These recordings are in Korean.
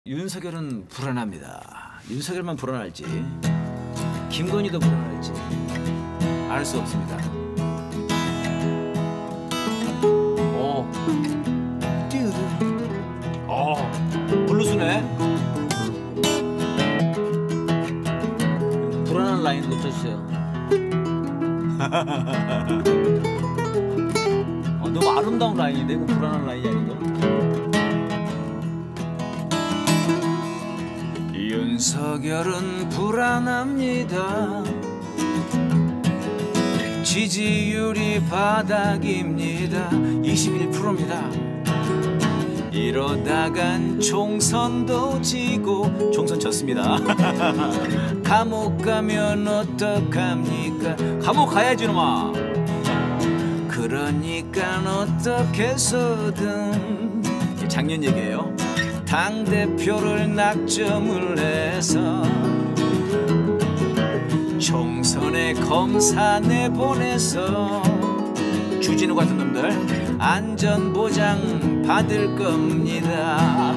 윤석열은 불안합니다. 윤석열만 불안할지 김건희도 불안할지 알 수 없습니다. 블루스네. 불안한 라인 놓쳐주세요. 너무 아름다운 라인인데 이거 불안한 라인이 아닌가? 윤석열은 불안합니다. 지지율이 바닥입니다. 21%입니다. 이러다간 총선도 지고 총선 졌습니다. 감옥 가면 어떡합니까? 감옥 가야지 놈아. 그러니까 어떻게 해서든 작년 얘기예요. 당대표를 낙점을 해서 총선에 검사 내보내서 주진우 같은 놈들 안전보장 받을 겁니다.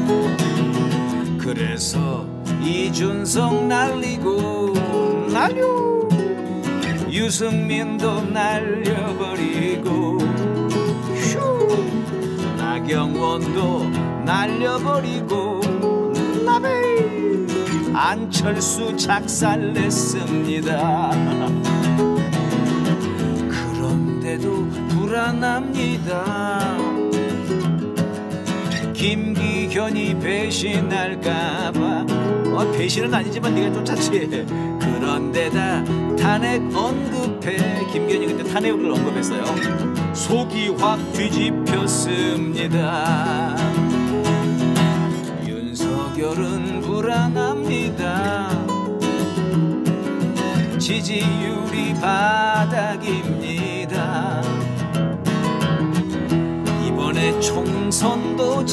그래서 이준석 날리고 날려, 유승민도 날려버리고 휴, 나경원도 날려버리고 나베, 안철수 작살냈습니다. 그런데도 불안합니다. 김기현이 배신할까봐. 배신은 아니지만 네가 쫓았지. 그런데다 탄핵 언급해. 김기현이 그때 탄핵을 언급했어요. 속이 확 뒤집혔습니다. 윤석열은 불안합니다. 지지율이 바닥입니다. 이번에 총선도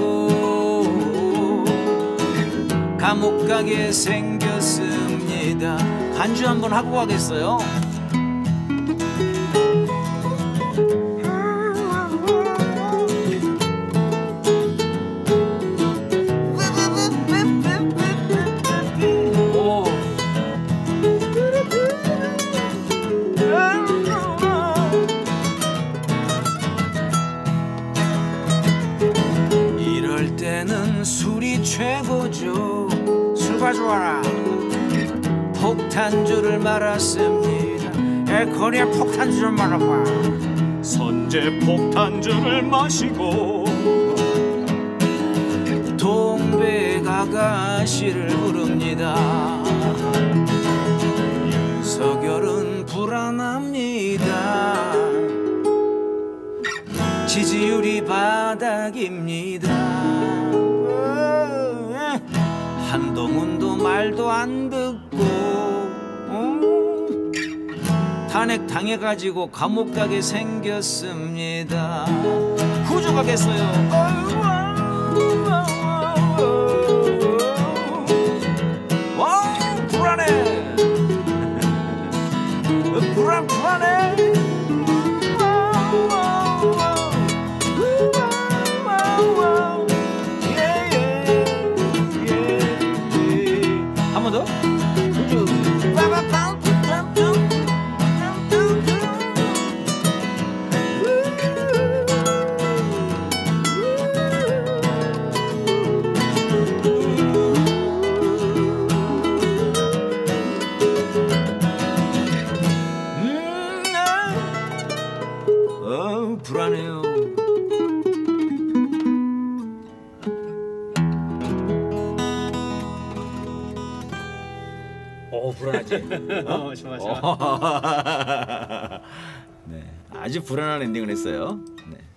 지고 감옥 가게 생겼습니다. 간주 한번 하고 가겠어요? 이럴 때는 술이 최고죠. 술 가져와라. 폭탄주를 말았습니다. 거리에 폭탄주를 말아봐. 선제 폭탄주를 마시고 동백 아가씨를 부릅니다. 윤석열은 불안합니다. 지지율이 바닥입니다. 한동훈도 말도 안 듣고 탄핵 당해가지고 감옥 가게 생겼습니다. 후주 가겠어요. 와, 불안해. 불안해. 한 번 더? 후주. 불안해요. 불안하지? 좋아. 네, 아주 불안한 엔딩을 했어요. 네.